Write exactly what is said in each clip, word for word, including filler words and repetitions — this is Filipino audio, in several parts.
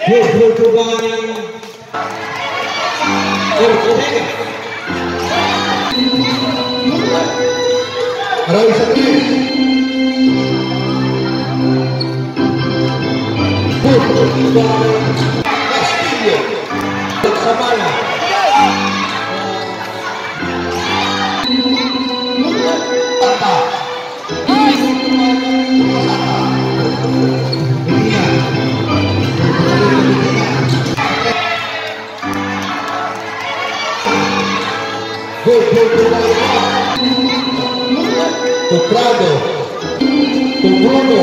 Berhubungan Ortega Rai Sakit Berhubungan Castillo Samara Tata Soprano, Tomono,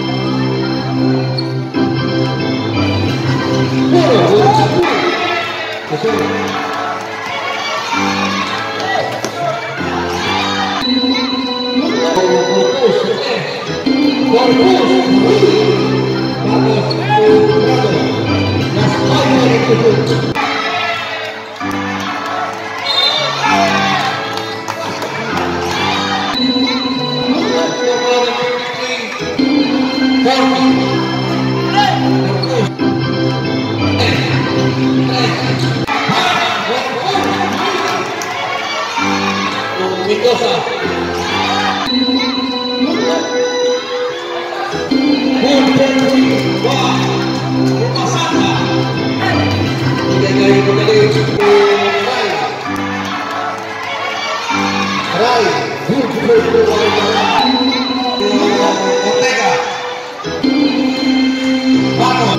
Mendoza Wah Masaka Rai Rai Ortega Vamos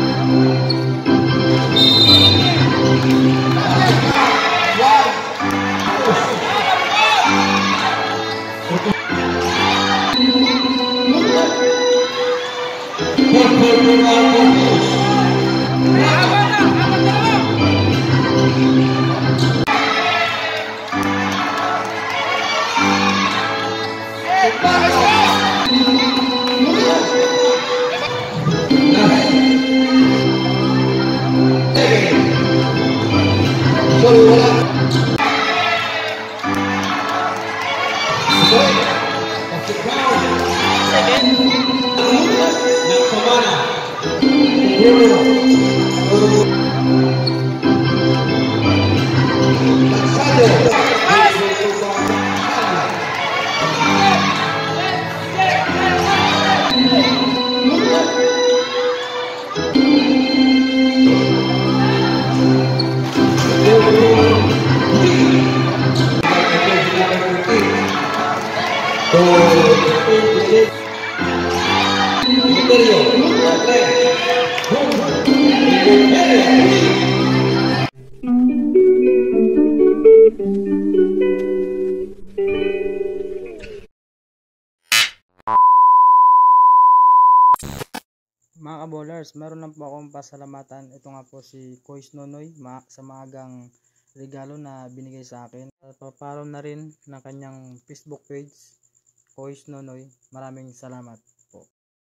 Mga ka-bowlers, meron lang po akong pasalamatan. Ito nga po si Kois Nonoy ma sa maagang regalo na binigay sa akin. Paparaw na rin ng kanyang Facebook page, Kois Nonoy. Maraming salamat po.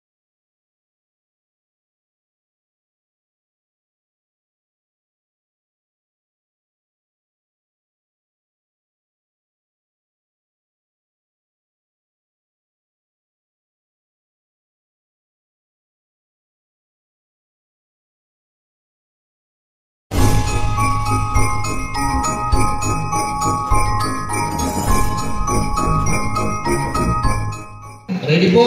Ready po?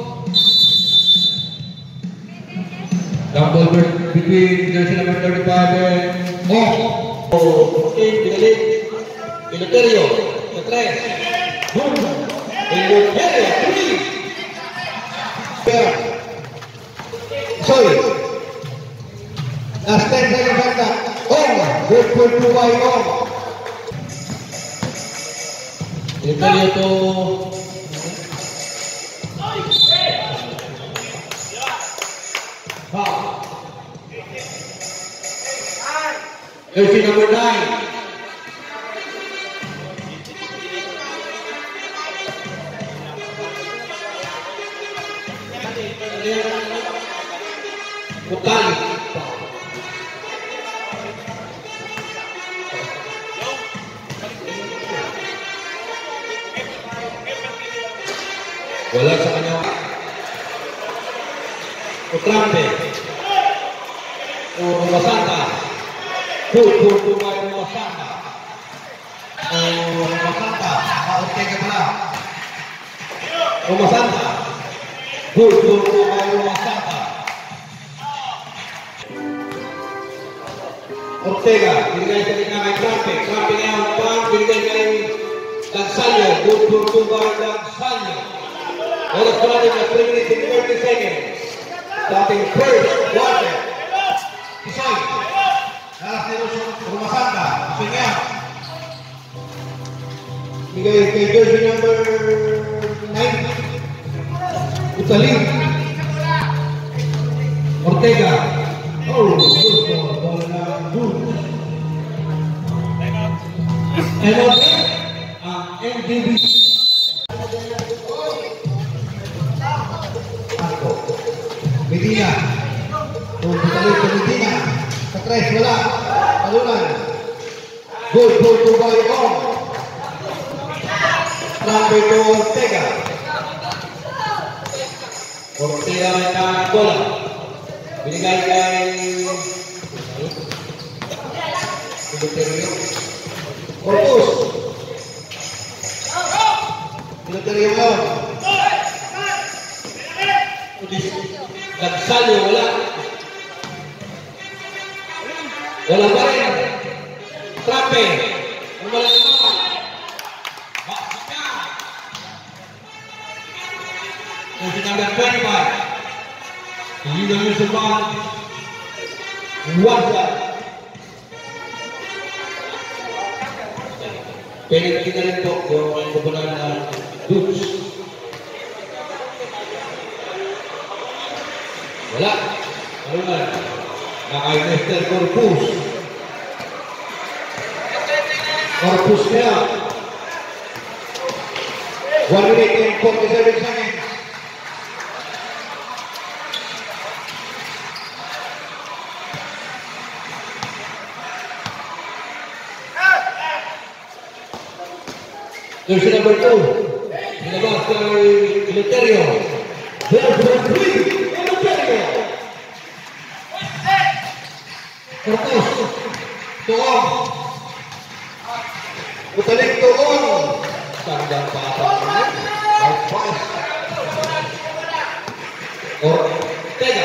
Double between jersey number thirty-five and off. Okay, pinalik. Piloterio, Petres. Boom. Piloterio, three. Fair. Sorry. Last ten seconds back that. On. Good for two by on. Piloterio to... Jersey number nine. Bukali. Wala sa kanya. Utrante. Umasanta. Good, good, good by Umasanta. Umasanta. Ortega pala. Umasanta. Good, good, good by Umasanta. Ortega, binigay sa gitna kay Crampe. Crampe ngayon, Crampe, binigay kay Lansalio. Good, good, good by Lansalio. Oras pa natin na three minutes and thirty seconds. Starting first, water. Isoy. Lalas nito sa Umasanta. Isoy niya. Bigay kay jersey number nine. Utaling. Ortega. Oh, good ball. Ball na good. And okay, ang M D B. Medina. Oh, Utaling sa Medina. Sa tres, wala. Talunan. Good, good, good by on. Trampe to Ortega. Ortega may tangan bola. Binigay kay Piloterio. Corpus. Piloterio mo. Lansalio, wala. Wala pa rin. Trampe. Wala naman. Baksika. Kasi number twenty-five. Hindi na yung sumaan. Wasa. Penalty na rin po yung kupunan na Dukes. Wala. Ano na? Nakay Mister Corpus. Corpus kaya. one minute and forty-seven seconds. Jersey number two. Sinabas kay Piloterio. Jersey three. Piloterio. Corpus. Tuong. Utaling tuong. Sandang patang. Alpas. Ortega.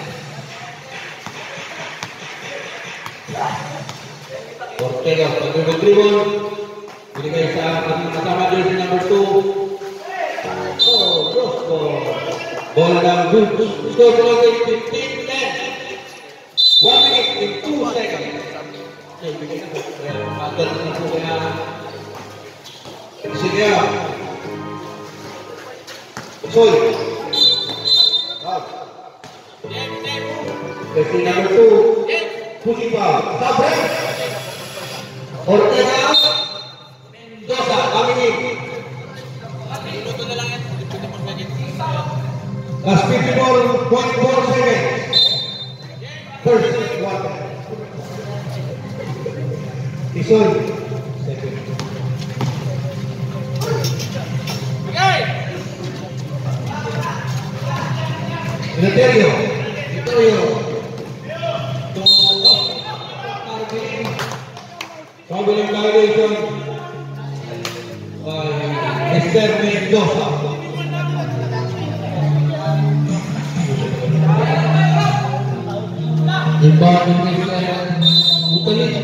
Ortega. Pag-dribble. Binigay sa kasama jersey number two. Oh, Rosco. Bola ng good. Score closing fifteen ten. one minute and two seconds. Okay, bigay na po. Magal na po kaya. Sige na. Soy. Jersey number two. Pushing ball. Sabre. Ortega. Dosa, kami ni. Last fifty-four point four seconds. First one. Isoy. Second. Piloterio. Piloterio. Traveling violation. Mister Mendoza. Imbang Mister Utaling.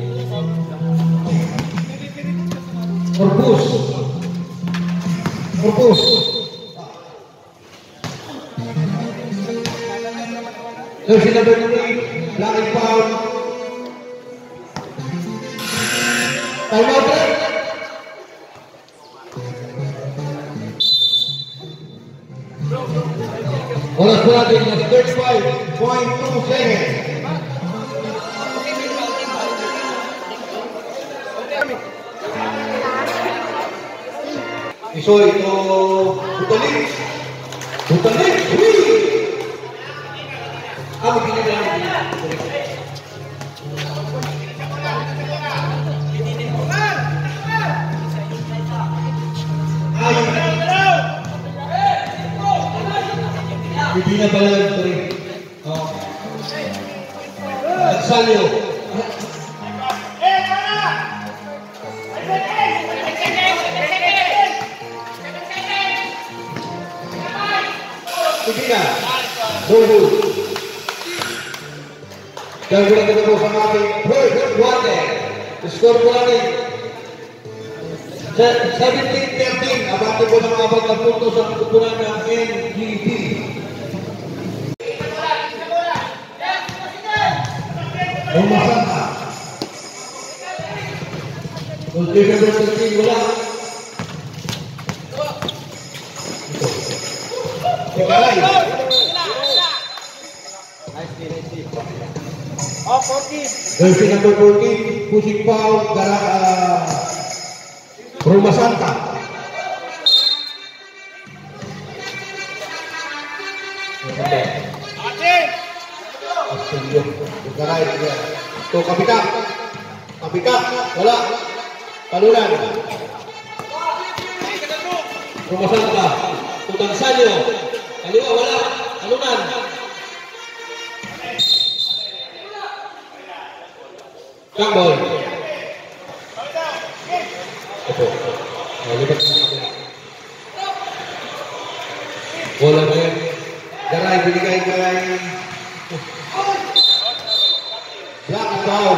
Corpus. Corpus. Jersey number three. Black and foul. Time out. Oras po natin na thirty-five point two seconds. Iso ito Utaling. Utaling. Ako pinaglalang. Hindi na pala ito rin. Nagsalyo. Sige na. Bulu. Dan sudah ketemu sama ating first quarter. Skor po natin seventeen thirteen. Abante po ng abang na punto sa kupunan ng N G B. Umasanta. Kultigan ng thirteen wala. Ikaray. Oh, fourteen. Jersey number fourteen, pushing foul, gara, uh, Roma Santa. Garay, to kapika, kapika, wala, talunan. Roma Santa, tutang salyo, kaliwa wala, talunan. Kambol. Opo. Lipat na natin. Bola mo yan. Garay, binigay kay Black and Brown.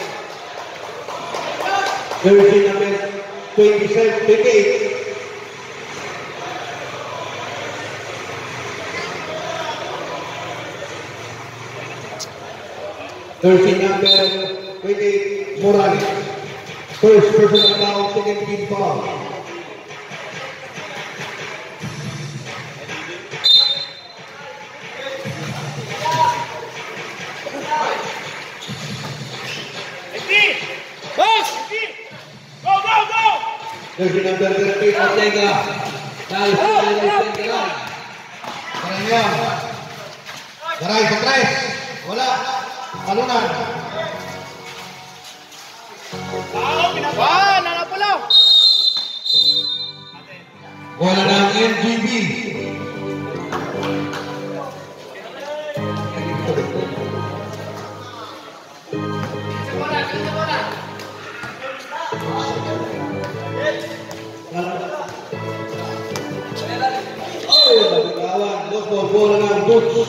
Jersey number twenty-seven, twenty-eight. Jersey number twenty-eight, Morales. First personal foul, second team foul. Go, go, go! Jersey number thirteen, Ortega. Nice, nice, nice, Garay. Garay niya. Garay sa tres. Wala. Talunan. Wah, nanapulaw! Bola ng N G B. Oh, nabitawan. Lost ball, bola ng Boots.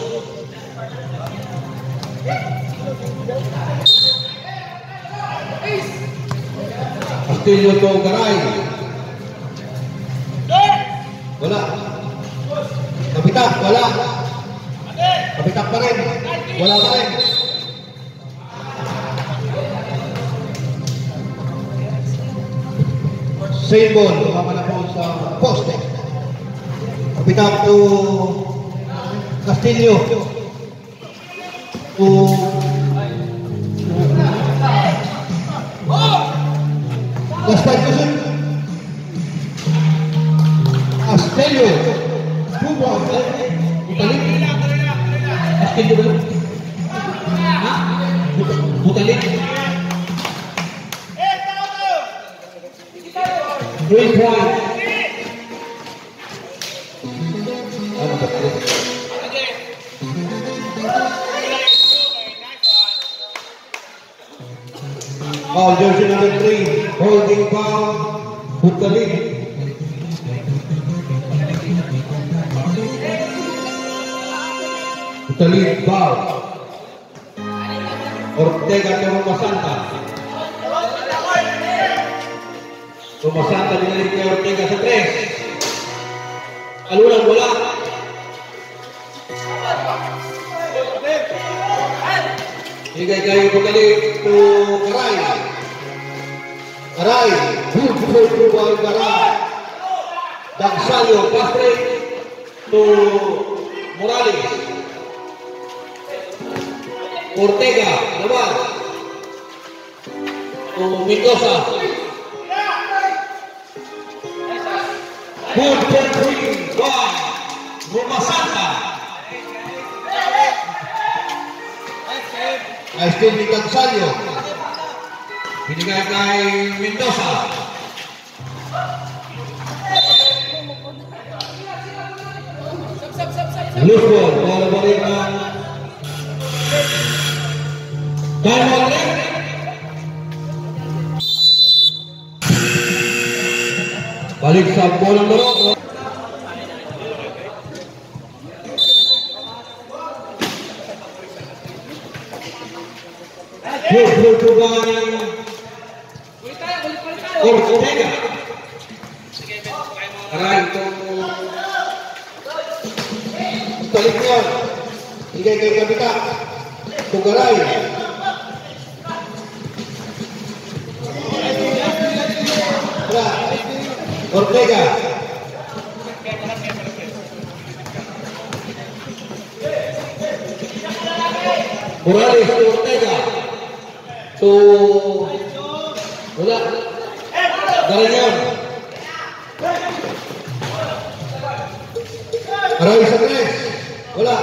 Castillo to Garay. Wala. Kapitak, wala. Kapitak pa rin. Wala pa rin. Same ball. Tumama na po sa poste. Kapitak to Castillo. To Gaspar Yusuf. Castillo. Tubo. Butalik. Castillo ba? Ha? Butalik. Three point. Ano ba ito? Foul jersey number three, holding foul, Butalik. Butalik foul. Ortega ke Roma Santa. Roma Santa binalik kay Ortega sa tres. Alulang bola. Hingga kayo Butalik to Garay. Garay, good for Garay, Garay. Dagsalyo, pass break to Morales. Ortega, labas. To Mendoza. Good for three, one. Roma Santa. Ay, still ni Dagsalyo. Binigay kay Mendoza. Loose ball, bola pa rin ng sa bola mo. Good, good, good by Ortega. Aray, itong balik yun. Higay kay Kabita. Tugaray. Ortega. Morales to Ortega. So, wala. Garanyan. Aray sa tres. Wala.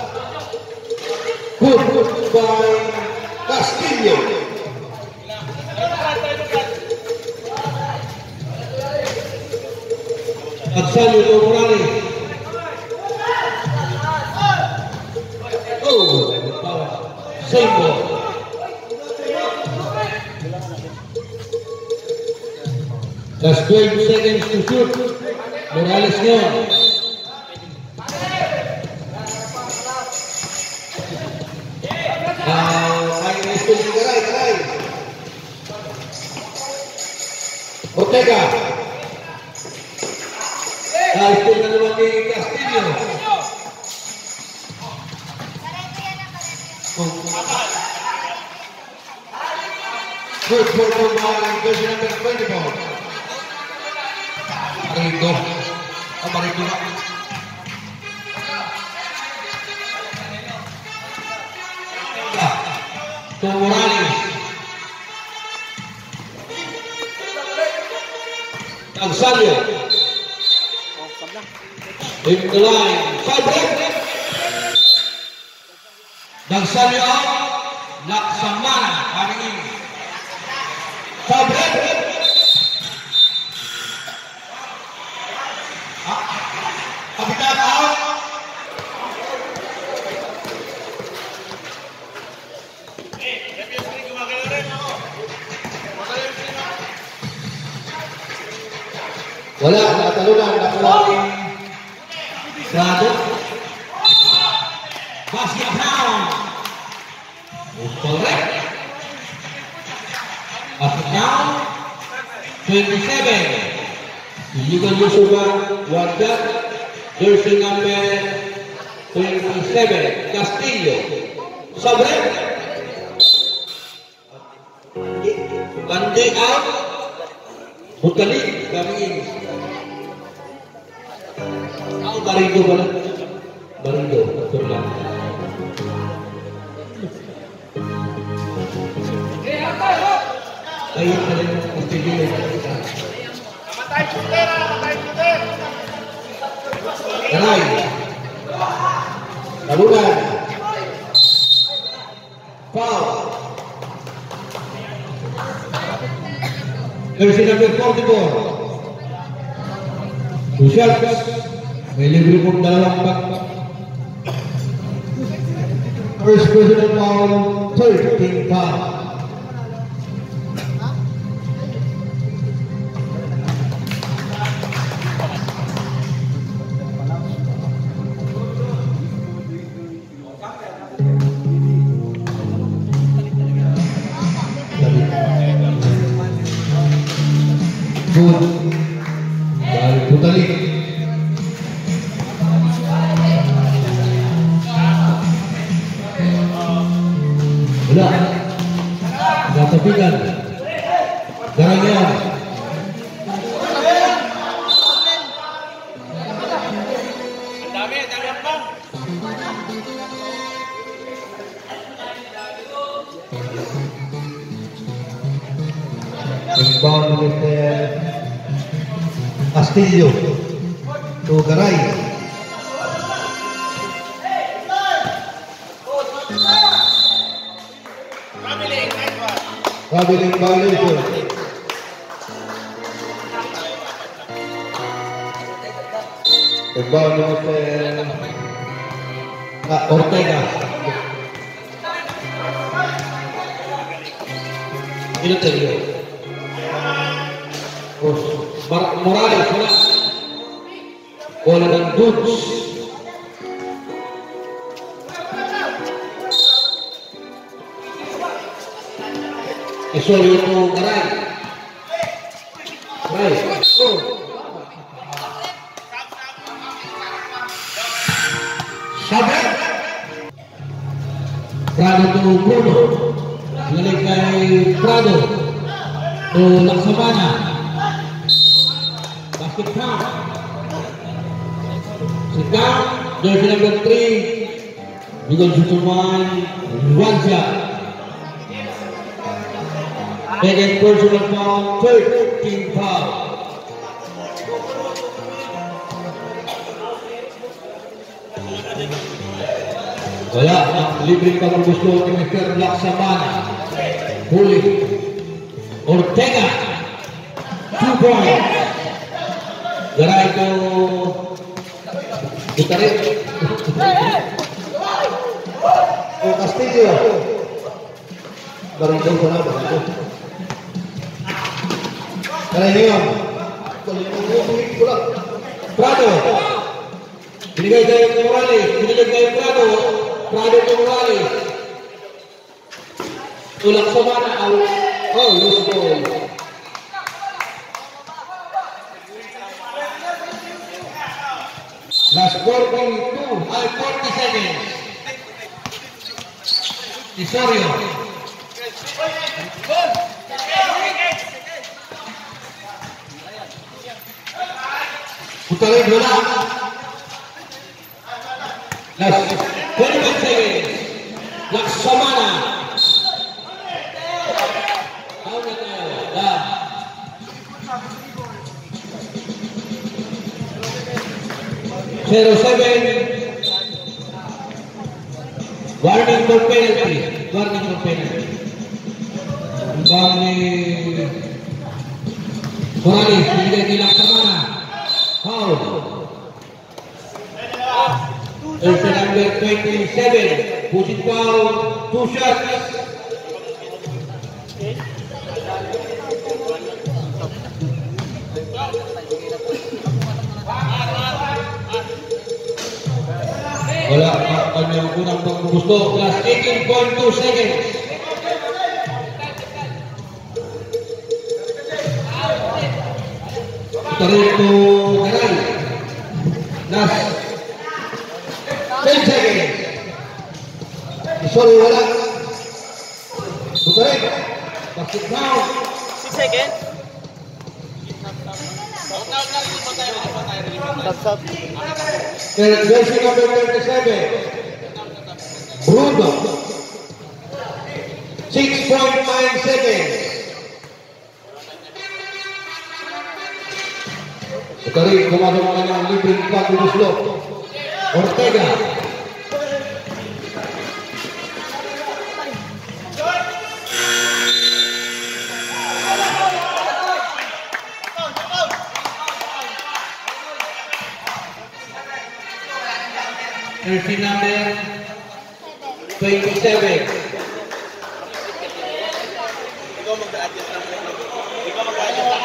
Good, good by Castillo. Agsalio to Morales. Oh, same ball. Just twelve seconds to shoot. Morales ngayon. Ay, school ni Garay, Garay. Ortega. Ay, school na naman ni Castillo. Good for the ball, jersey number twenty-four. Marindo. Oh, Marindo na. To Morales. Agsalio. In the line. Fabric. Agsalio out. Laksamana. Hari ini. Fabric. Kapitan out. Wala, nakatalunan, nakuha Grado. Basket down. Correct. Basket down. twenty-seven. Illegal Yusufa, Wanda, jersey number twenty-seven, Castillo. Sabre. Bande out. Butalik, kami ini. Tahu Barindo ba? Barindo, betul lang. Ayun ka rin, mesti dili. Matay putera, matay putera. Aray. Talunan. Foul. Jersey number forty-four. Busyal. May libre pong dalawang back. First personal foul, thirteen foul. Good. Dari Putalik. Wala. Natapigan. Garanyan. Dami, dami ang bang. Inbound Mister Castillo to Garay. Traveling violation. Inbound Mister ah, Ortega. Ini tadi. Oh, Morales, Morales. Bola ng Goods. Isolyo to Garay. Garay. Oh. Sabit. Prado to Bruno. Galing kay Prado. To Laksamana. Basket count. Si Cam. Jersey number three. Bigol Sutuman. One shot. Second personal foul. Third team foul. Wala ang libreng pagbubusto ni Mister Laksamana. Huli. Ortega. Two points. Garay ko. Itarit. O Castillo. Barangay ko na. Garay niyo. Prado. Binigay kayo ng Morales. Binigay kayo Prado. Prado to Morales. Tulak sa mana. Oh, loose ball. Last forty-two. Ay, forty seconds. Isorio. Putarin bola. Last twenty-one seconds. Laksamana. Down na tayo. Down. zero seven. Warning for penalty. Warning for penalty. Ang bang ni Morales. Binigay kay Laksamana. Foul. Jersey number twenty-seven. Push it foul. Two shots. Wala ang kanyang unang pagbubusto. Plus eighteen point two seconds. Ito rin ito Garay. Last ten seconds. Sorry, wala. Ito rin. Basket down. six seconds. Jersey number thirty-seven. Bruno. six point nine seconds. Ito rin, kumasok ka ng libreng pagbubusto. Ortega. Jersey number twenty-seven. Ikaw mag-a-adjust lang. Ikaw mag-a-adjust lang.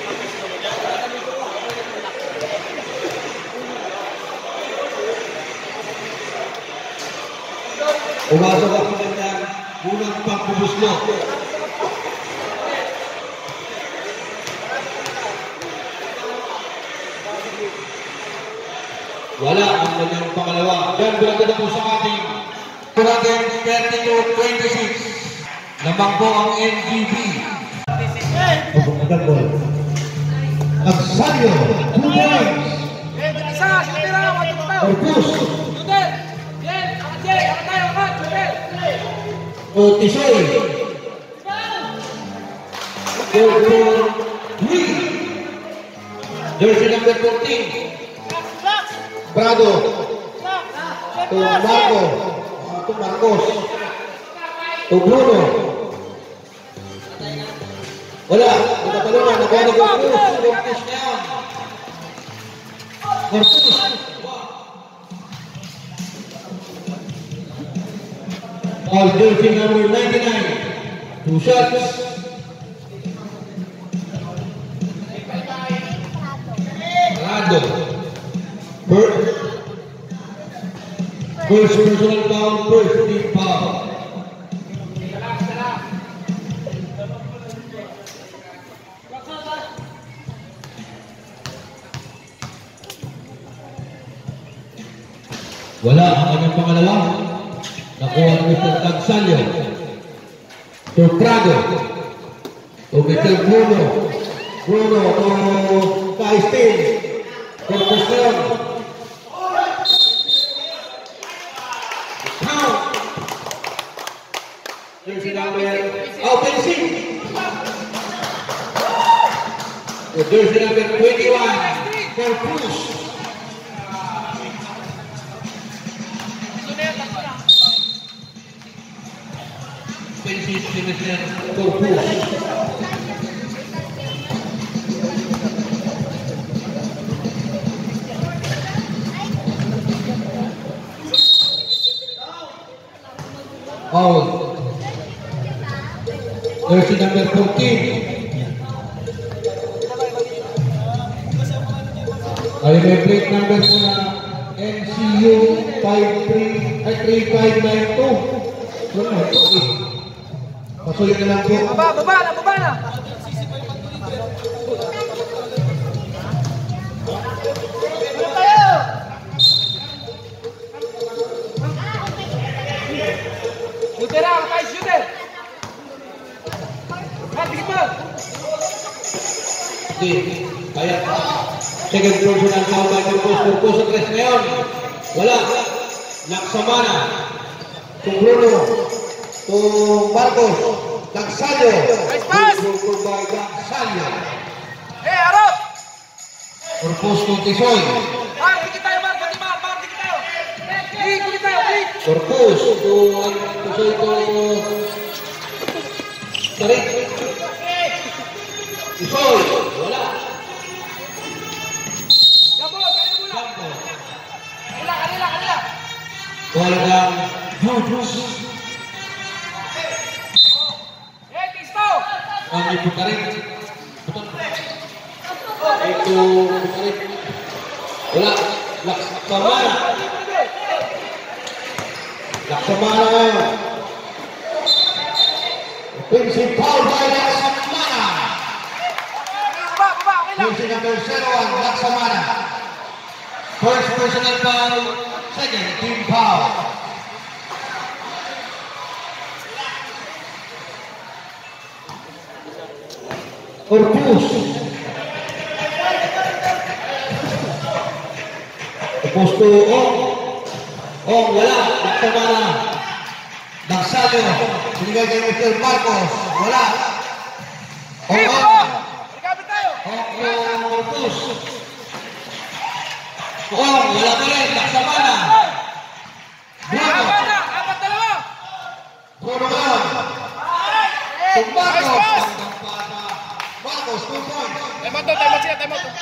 Umasok ako ng unang pagbubusto. Wala ang kanyang pangalawa. Yan, bilagad na po sa ating thirty-two twenty-six. Lamang po ang N G B. Pagpagdag ball. Agsanyo, two points. Orpus. Otisoy. Three. Jersey number fourteen. Prado. To Marco. To Marcos. To Bruno. Wala. Nagkatalunan. Nagkatalunan. Corpus. Corpus na yan. Corpus. All jersey number ninety-nine. Two shots. Prado. First personal foul, first team foul. Wala ang kanyang pangalawa. Nakuha ni Mister Tagsalio. To Prado. To Mister Bruno. Bruno to Kaistin. Corporation. Count. Jersey number offensive. The jersey number twenty-one for push. Offensive si Mister Corpus. Foul. Jersey number fourteen. Ay may plate number po na N C U five three five nine two. Pasulit na lang po. Baba, baba na, baba na. Ano tayo? Shooter lang, tayo shooter. Mati pa. Okay, kaya second personal foul by Corpus. Corpus sa tres ngayon. Wala. Laksamana. To Bruno. To Marcos. Tagsalio. Nice pass. To by Tagsalio. Eh, harap. Corpus to Tisoy. Mark, dikit tayo, Mark. Mark, Mark, Mark, dikit tayo. Dikit, dikit tayo, dikit. Corpus to Tisoy to Tarik. Tisoy. Wala. Gabo, kaya mula. Kanila, kanila, kanila. Walang Corpus. Eh, Cristo. Ang ipo Tarik. Ito Tarik. Wala. Laksamana. Laksamana ngayon. Offensive foul by Laksamana. Baba, baba, okay lang. Jersey number zero one, Laksamana. First personal foul, second team foul. Corpus. Corpus to Ong. Ong, wala. Laksamana. Tagsalio. Binigay kay Mister Marcos. Wala. Ong, Eh, Ong. baba. Rekabit tayo. Ong, Corpus. Ong, wala pa rin. Laksamana. Bruno. Apat na, apat dalawa. Bruno ngayon. Eh, To Marcos. nice pass. Marcos, two points. Time out to, time out siya, time out to.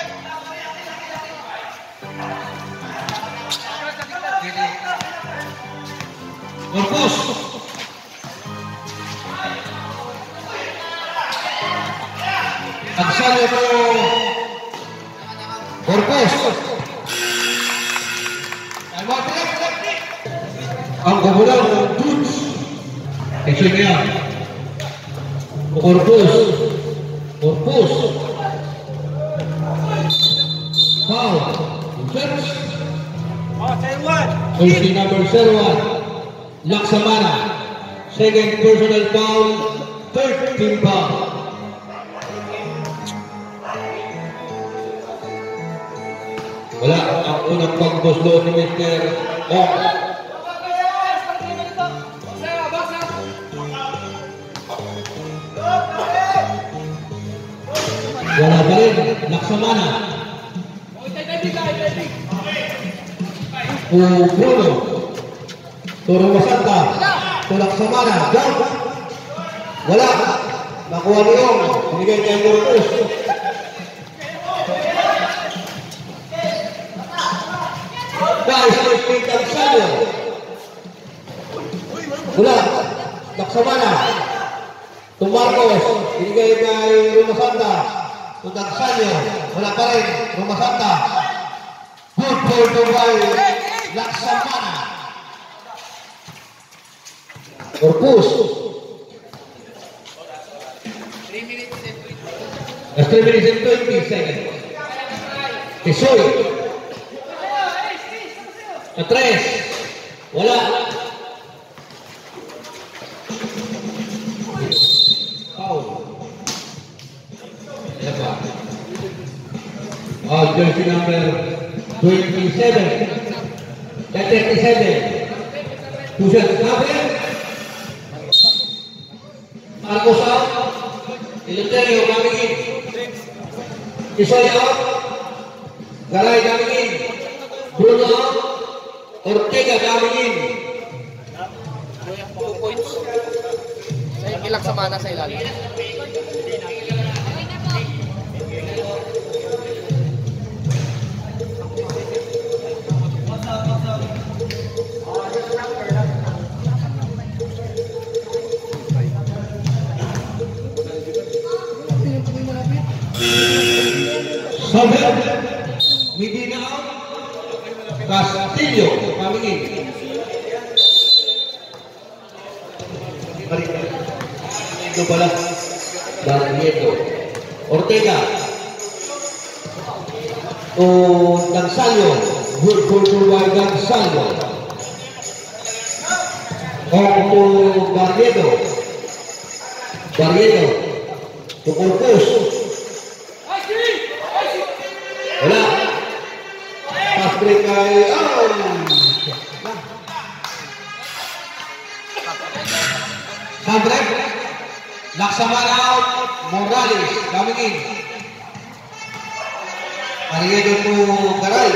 Corpus. Tagsalio to Corpus. Ang kabulang ng Dutch. Kasi niya. Corpus. Corpus. Foul. Search. Oh, say one. Jersey number zero one. Laksamana. Second personal foul. Third team foul. Wala ang unang pagbuslo ni Mister Ong. Wala pa rin. Laksamana. To Bruno. To Romasanta. To Laksamana. Down. Wala. Nakuha ni Ong. Binigay kay Corpus. Guys, let's take Tagsalio. Wala. Laksamana. To Marcos. Binigay kay Romasanta. To Tagsalio. Wala pa rin. Romasanta. Good ball to by Laksamana. Corpus. That's three minutes and twenty seconds. Tisoy. Atres. Wala. Foul. Yan ba? Oh, jersey number twenty-seven. thirty-seven. Pusat Gabriel. Marcos out. Eleuterio coming in. Tisoy out. Garay coming in. Bruno out. Ortega coming in. Two points. Sa kilak sa mana sa ilalim. Sobel. Medina out. Castillo coming in. Ito pala. Barnieto. Ortega. O Gonzalo. Good for by Gonzalo. O Barnieto. Barnieto. To Corpus. Wala. Pass break kay oh. Sabrek. Laksamana out. Morales coming in. Arriedo to Garay.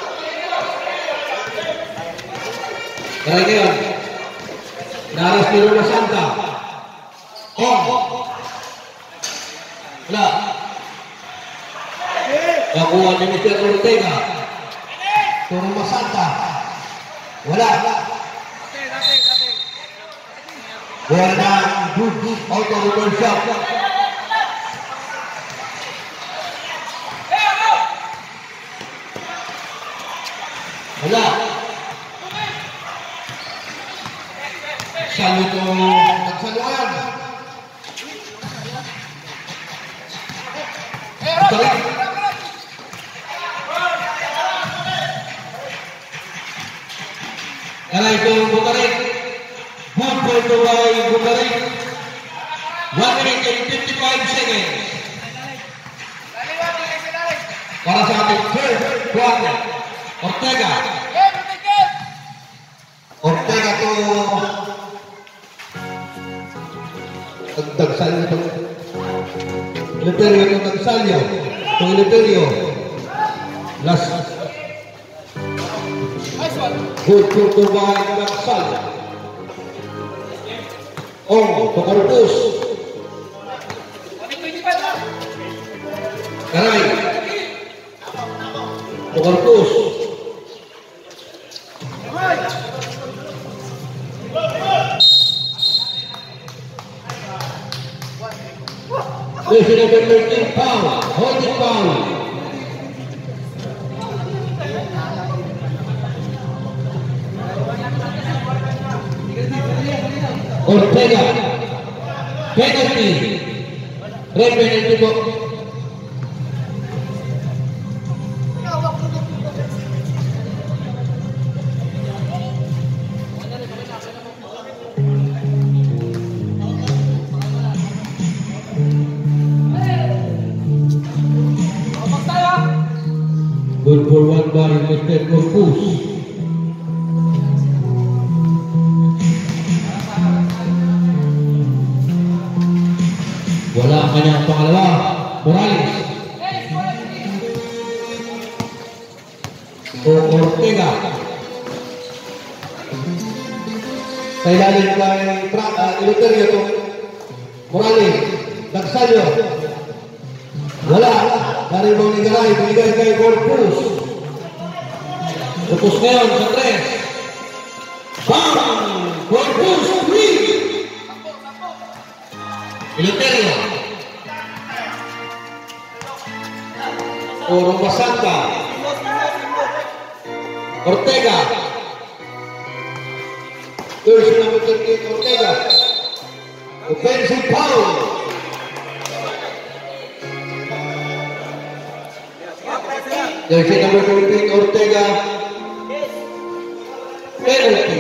Garay ngayon. Naras ni Roma Santa. Oh. Wala. Nakuha ni Mister Ortega. Turo Masanta. Wala. Wala na good good auto return shot. Wala. Salo to nagsaluan. Balik. Kala itu Bukarik. Good ball to by Bukarik. one minute and fifty-five seconds. Para sa ating third quarter. Ortega. Ortega to Dagsalyo to Eleuterio to Dagsalyo to Eleuterio. Last good good to by Dagsalyo. Oh, to Corpus. Garay. To Corpus. This is number thirteen foul. Holding foul. Ortega. Penalty. Red penalty po. Good for one by Mister Corpus. Wala ang kanyang pangalawa. Morales. O Ortega. Sa ilalim kay uh, Eleuterio to Morales. Dagsalyo. Wala. Naribaw ni Garay. Binigay kay Corpus. Corpus ngayon sa tres. Bang! Corpus three! Eleuterio. O Roma Santa. Ortega. Jersey number thirty-eight, Ortega. Offensive foul. Jersey number thirteen, Ortega. Penalty.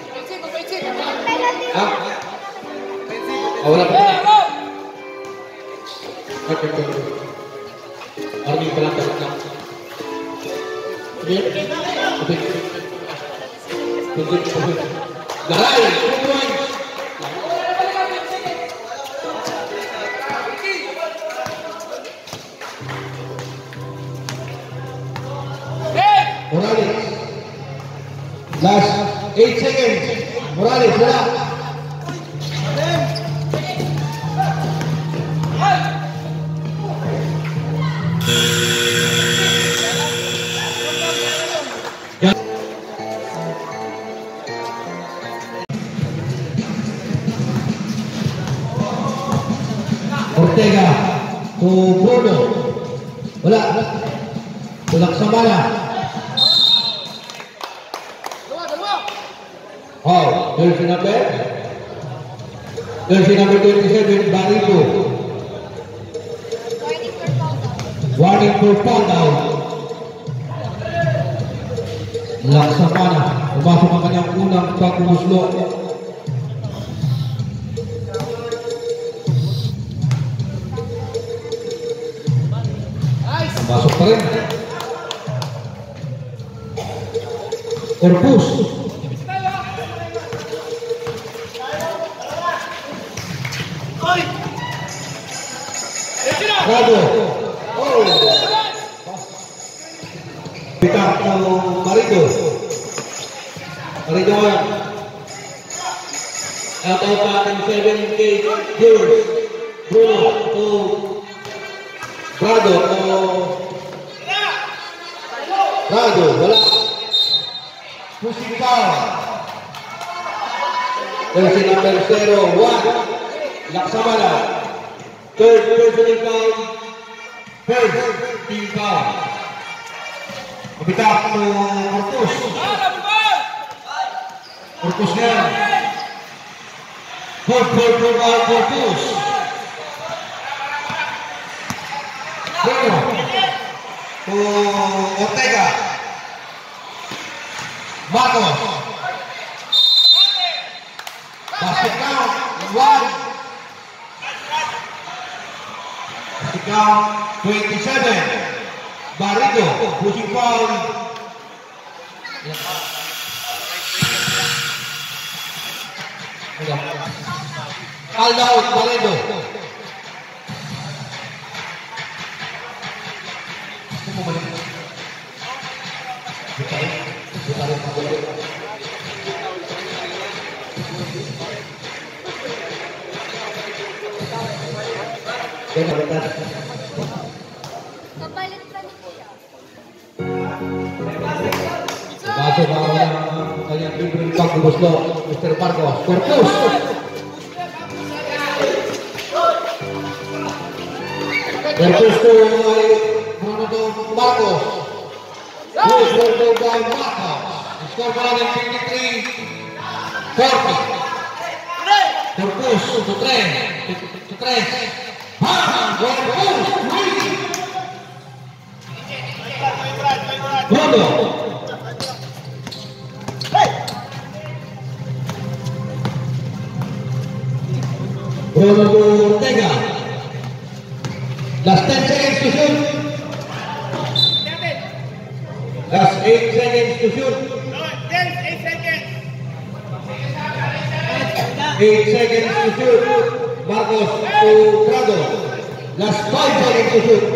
Ah? Ah, wala pa. Okay, okay. Army pa lang dapat lang. Okay. Okay. Okay. Okay. Garay! Two points! Morales. Last eight seconds. Morales, wala. Ortega to Bruno. Wala. Tulak sa bala. Oh, jersey number jersey number twenty-seven, Barito. Warning for foul down. Laksa pana. Pumasok ang kanyang unang pagkumuslo. Masuk pa rin. Corpus. Bravo. Oh. Pick-up ng Marido. Marido. Out of ating seven K viewers. Bruno to Brado to Brado, wala. Pushing foul. Jersey number zero one. Laksamana. Third personal foul. First team foul. Kapitak to Corpus. Corpus yan. Fourth personal foul Corpus. Bueno. To Ortega. Marcos. Basket count one. Basket count twenty-seven. Barito pushing foul. Foul out Barito. Kapalit pa ni Kuya. Masuk ang kanyang libreng pagbumuslo, Mister Marcos. Corpus! Corpus to ay Bruno to Marcos. Bruno to by Marcos. Score pa lang fifty-three forty. Corpus to three. To three. Corpus! Bruno! Bruno to Ortega. Last ten seconds to shoot. Last eight seconds to shoot. eight seconds to shoot. Marcos to Prado. Last five seconds to shoot.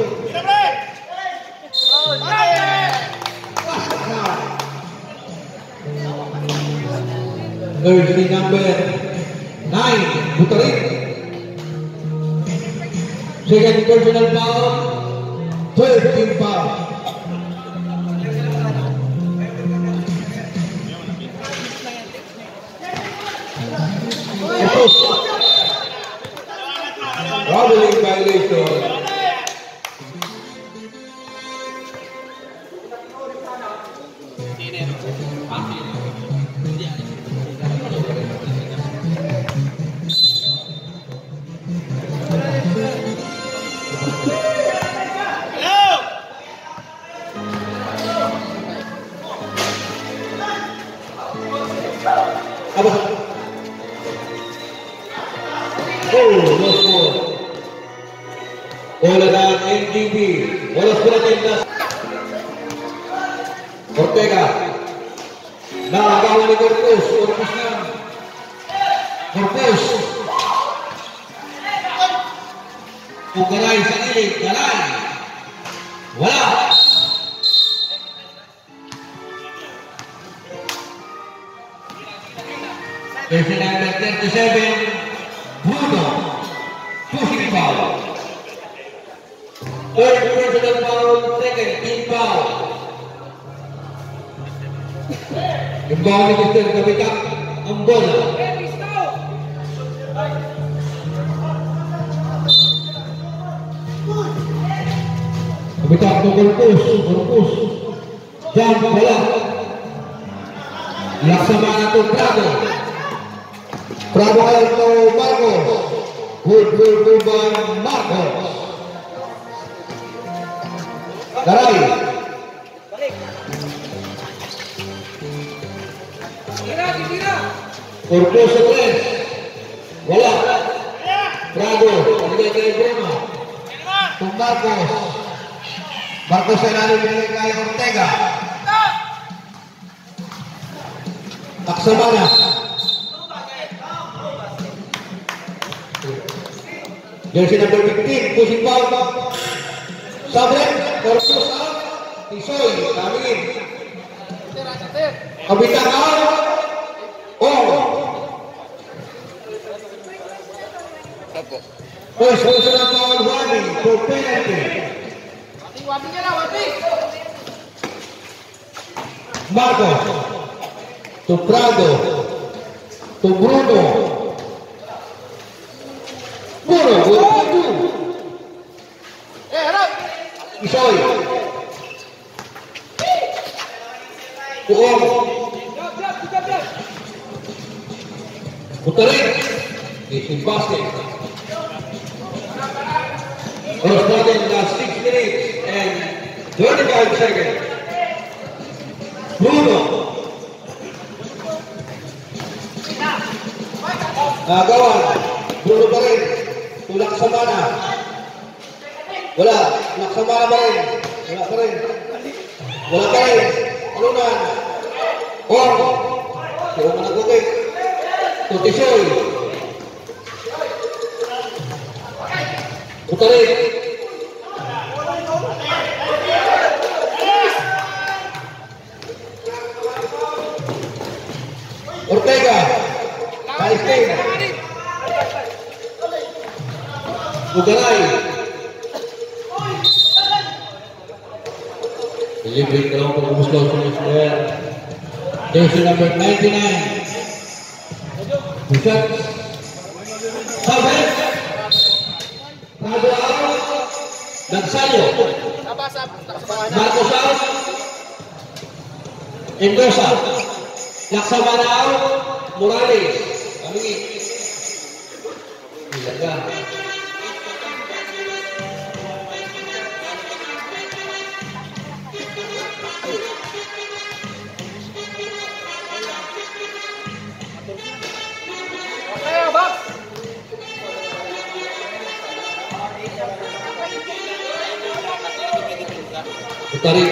Jersey number nine, Butarik. Second personal foul, twelve team foul. Traveling violation. Apa? Oh, lost ball. Bola dan N G B. Bola sudah tindas. Ortega. Nah, kawan di Corpus. Corpus na. Corpus. Ugaray sa ilig. Galay. Wala. Jersey number thirty-seven, Bruno, pushing foul. Third personal foul, second team foul. Yung bawal ni Mister Kapitak, ang bola. Kapitak ng Corpus, Corpus. Jump, bola. Laksamana to Prado. Prado Alto Marcos. Good goal to by Marcos. Garay. Corpus sa tres. Wala. Prado. Paligay kay Bruno. To Marcos. Marcos ay namin binigay kay Ortega. Laksamana. Jersey number fifteen, pushing foul. Sabre, Corpus out. Tisoy, kamingin. Kapitan out. Oh. First personal foul, Wadi, for penalty. Marcos. To Prado. To Bruno. Bruno, good to do. Isoy. Tuong. Putarin. Isi basket. We're starting the six minutes and twenty-five seconds. Bruno. Nagawan. Bruno pa rin. Tulak sa mana. Wala. Tulak sa mana pa rin. Wala pa rin. Wala pa rin. Ano na? Or. Siya mo nagkukik. Tutisoy. Putarin. Ortega. Kaistin. Ugaray. Delivery ka lang pag umusgaw sa next player. Jersey number ninety-nine. Pusat. Sabi. Prado out. Nagsayo. Marcos out. Endosa. Laksamana out. Morales. Kamingin. Ilaga. Tarik.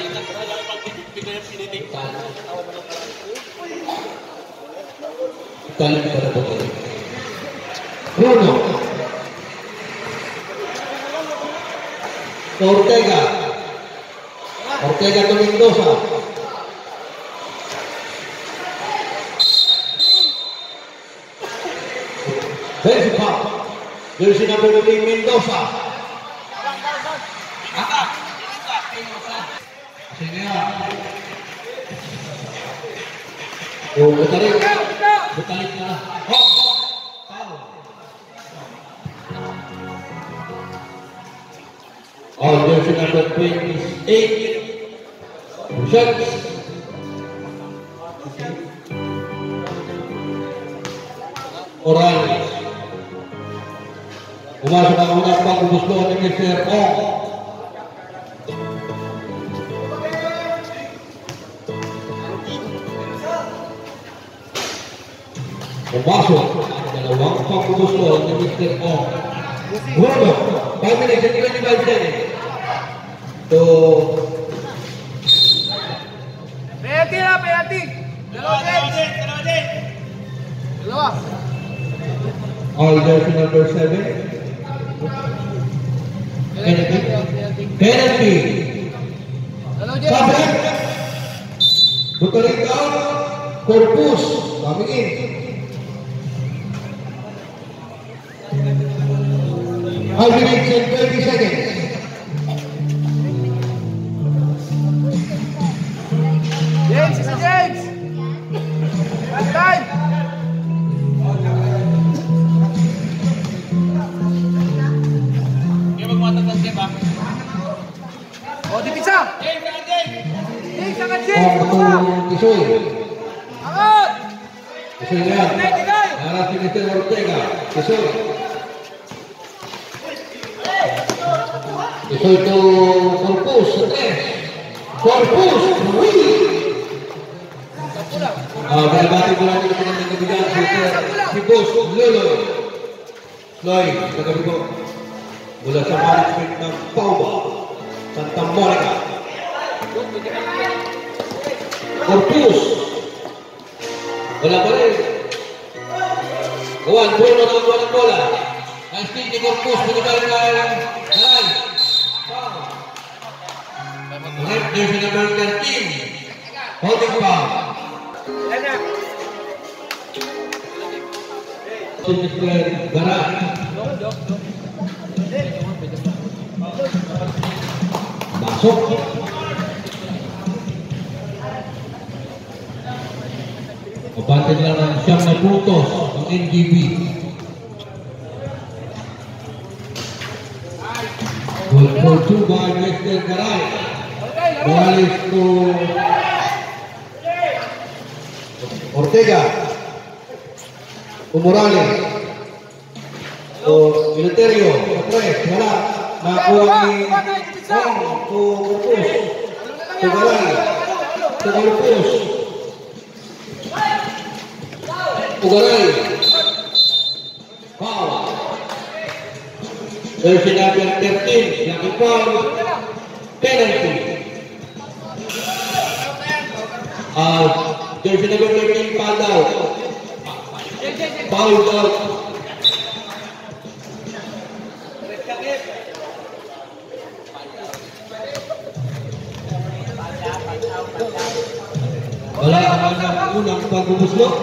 Tarik pada botol. Bruno. Ortega. Ortega to Mendoza. Jersey foul. Jersey number three Mendoza. Oh, butalik. Butalik na. Oh! Foul. Oh, jersey number twenty-eight. Shots. Morales. Pumasok ang unang pag-ubuslo ni Mister Ong. Pumasok ang dalawang pangbubuslot ni Mister Ong. Bueno, five minutes and twenty-five seconds. So, Penalty na, penalty! Dalawa, James! Dalawa, James! Dalawa! all jersey number seven. Penalty. Penalty. Dalawa, James! Sabi. Butuling down. Corpus. Coming in. five minutes and twenty seconds. James, isa James! Last time! Kaya magmatatas siya ba? O, di pizza! James, saka James! James, saka James! Ang to Tisoy. Angat! Tisoy na yan. Aras ni Mister Ortega. Tisoy. Tisoy to Corpus. Sa tres. Corpus. Uy! Ah, binabati ko lang ito ng nagkabigan si, si Boss Lolo. Loy, nagabi ko. Mula sa management ng Pauba, Santa Monica. Corpus. Wala pa rin. Gawan, Bruno ng walang bola. Ang speed ni Corpus, binibalik na lang. Halay. Ulit, jersey number thirteen. Holding foul. Mister Garan. Masuk. Kapatid lang ng siyam na puntos ang N G B. Goal for two by Mister Garan. Morales to Ortega. Umorales. O Militerio. Tres. Wala. Nakuha ni Ong. To Corpus. To Garan. To Corpus. To Garan. Foul. Jersey number thirteen. Lucky foul. Penalty. Uh, jersey number thirteen. Foul out. Foul out. Wala ang unang pagbubuslot.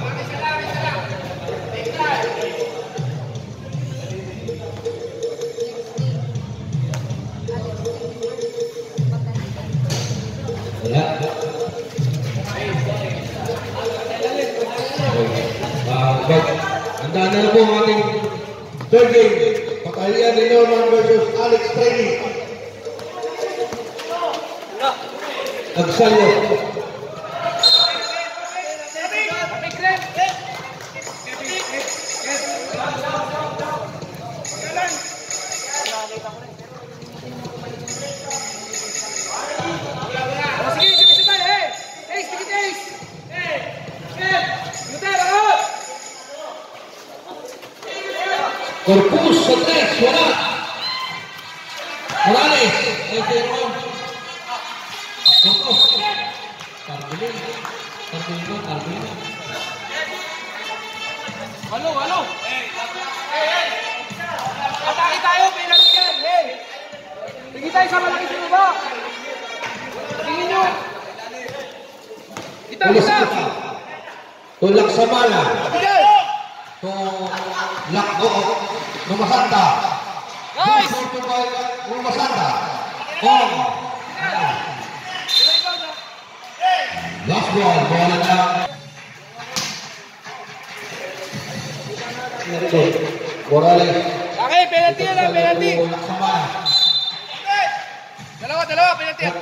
Wala. Handa na po ang ating third game. Pagkalian ni Norman versus Alex Training. Nagsalyo. Corpus sa tres, wala. Morales, ay Jerome. Corpus. Carbulin. Carbulin, Carbulin. Halo, halo! Atake tayo, penalty yan! Hey! Tingin tayo sa malaki sa baba! Tingin nyo! Kita, Pulis kita! kita. Tulak sa bala. Tingin! To Lakdo. Lumasanda. Guys! Lumasanda. On. Last ball. Bola na. Morales. Okay, penalty yan lang, penalty! Tulak sa bala. Dalawa, dalawa, penalty yan!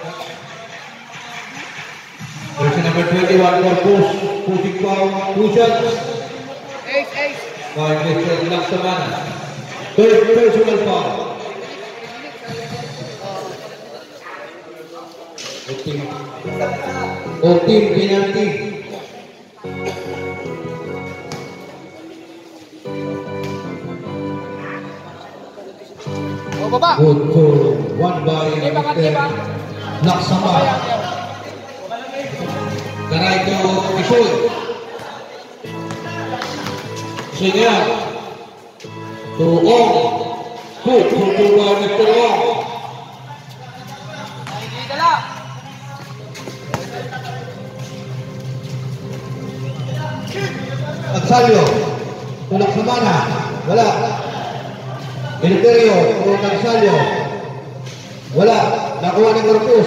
Jersey number twenty-one, Corpus. Pushing foul. Two shots. Ace, ace! By Mister Laksamana. Third personal foul. O team penalty. Baba. Good for one by Sige, bangat, Mister iba. Laksama. Ayan, ayan. Karay to Isoy. Isoy niya. To Ong. Good for two by Mister Ong. Hindi dala. Agsalyo. To Laksamana. Wala. Ministerio. To Agsalyo. Wala. Nakuha ni Corpus.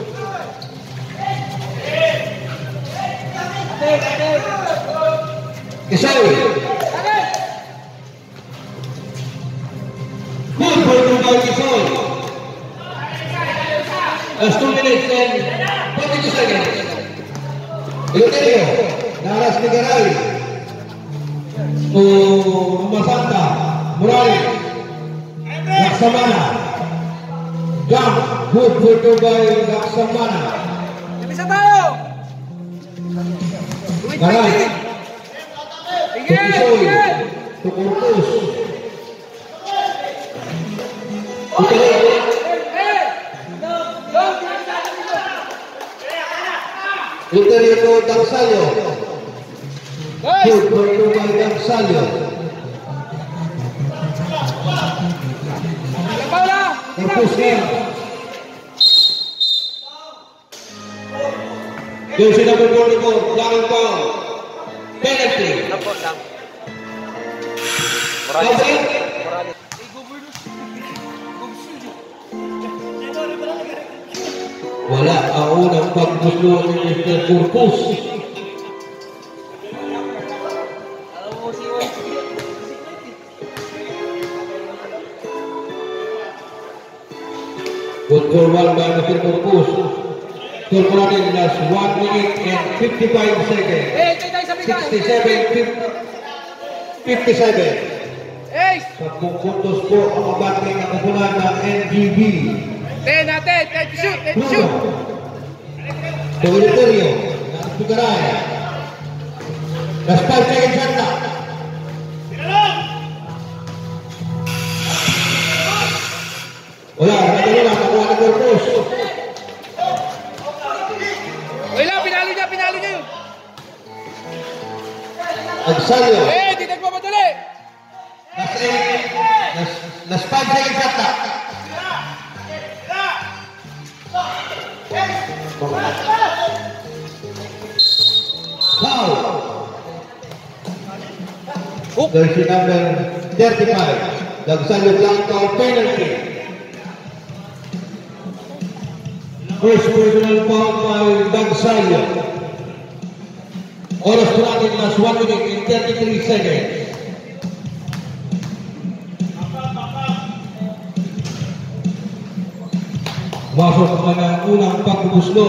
Ate, ate. Isoy. Ate. Good for two by Isoy. Last two minutes and forty-two seconds. Ministerio. Naras ni Garay. To Masanta. Morales. Laksamana. Jump. Good for two by Laksamana. Bisa tayo. Garay. Sige, To Isoy. sige. To Corpus. Utilay. Eh. Go, go. Ministerio to Dagsalyo. Guys. Good for two by Dagsalyo. Labaw na. Corpus na. Jersey number forty-four, Darren Paul. Penalty. Morales. Wala ang unang pagbulo ni Mister Corpus. Good for one by Mister Corpus. Score natin last one minute and fifty-five seconds. Eh, ito tayo sa bigay. sixty-seven, fifty-seven. Eh, Sa puntos po ang abate ng kapunan ng N G B. ten natin. Time to shoot, time to Bruno. shoot. To Ministerio. Nakaspigaray. Last five seconds shot na. Wala, nadalo lang. Nakuha ni Corpus. Wala, pinalo niya, pinalo niya yun. Agsalyo. Eh, di nagpapadali. Last eight. Last, last five seconds shot na. Foul. Jersey number thirty-five. Dagsalyo Blanco penalty. First personal foul by Dagsalyo. Oras po natin last one minute and thirty-three seconds. Masok pa ng unang pagbubuslo.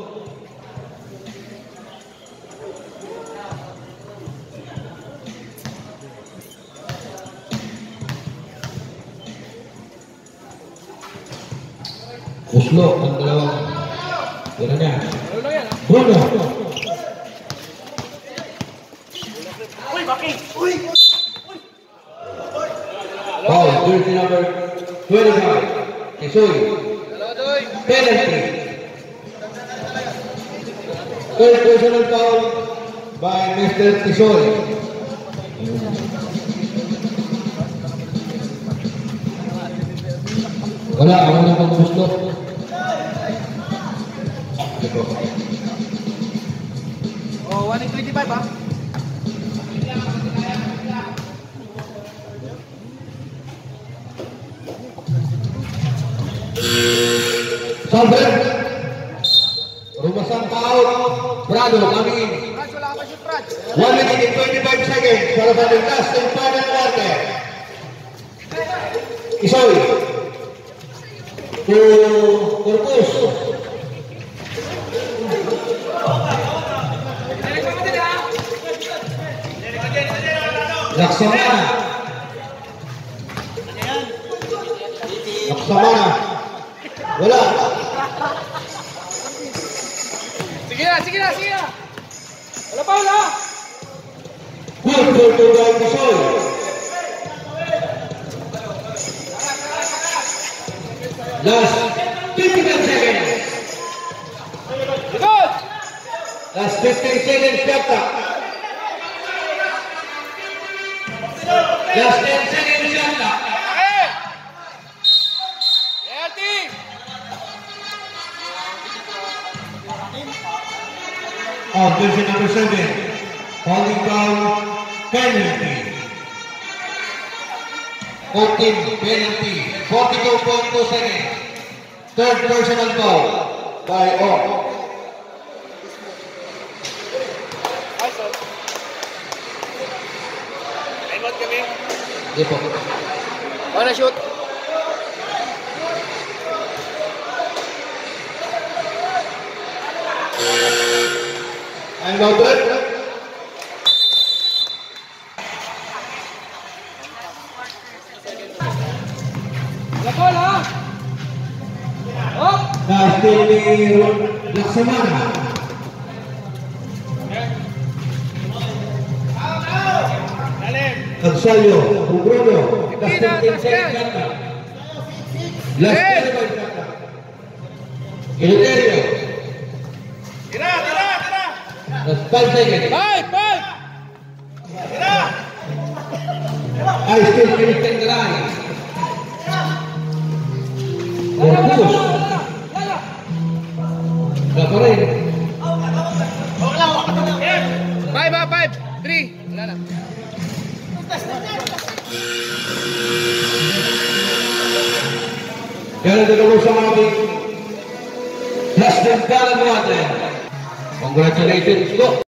Buslo ang dalawang tira niya. Ano lang yan, ha? Bruno. Foul, jersey number twenty-five. Isoy. Dalawa doy. Penalty. Third personal foul by Mister Tisoy. Wala, ako na pang gusto. Ito. Oh, one twenty-five, ha? Salver. Rumasang tao. Brado, kami. Frans, wala ka pa shoot, Frans. one minute and twenty-five seconds para sa last and final quarter. Isoy. To Corpus. Direk mo din, ha? Laksamana. Laksamana. Wala. Sige na, sige na, sige na. Wala pa, wala. Good for two by Isoy. Last fifteen seconds. Good! Last fifteen seconds, Kapta. Last ten seconds, Kapta. Okay! Healthy! Oh, jersey number seven. Holding down penalty. fourteen penalty. forty-two point two seconds. Third personal foul by all. Remote kami. Di po. Wanna shoot? And now break. Lakol ha! Up! Now still ni Laksamana. Dalim! Agsalyo, Ugrono. Last Hindi na, fifteen taas seconds, yan. Kapta. Last Yes. ten seconds, Kapta. Eleuterio. Tira! Tira! Tira! Last five seconds. Five! Five! Tira! I still connecting the line. Borpus. Wala pa rin. Five ha! Five! Three! Wala na. Yan ang dalawa sa ating last ten gallon water. Congratulations, go!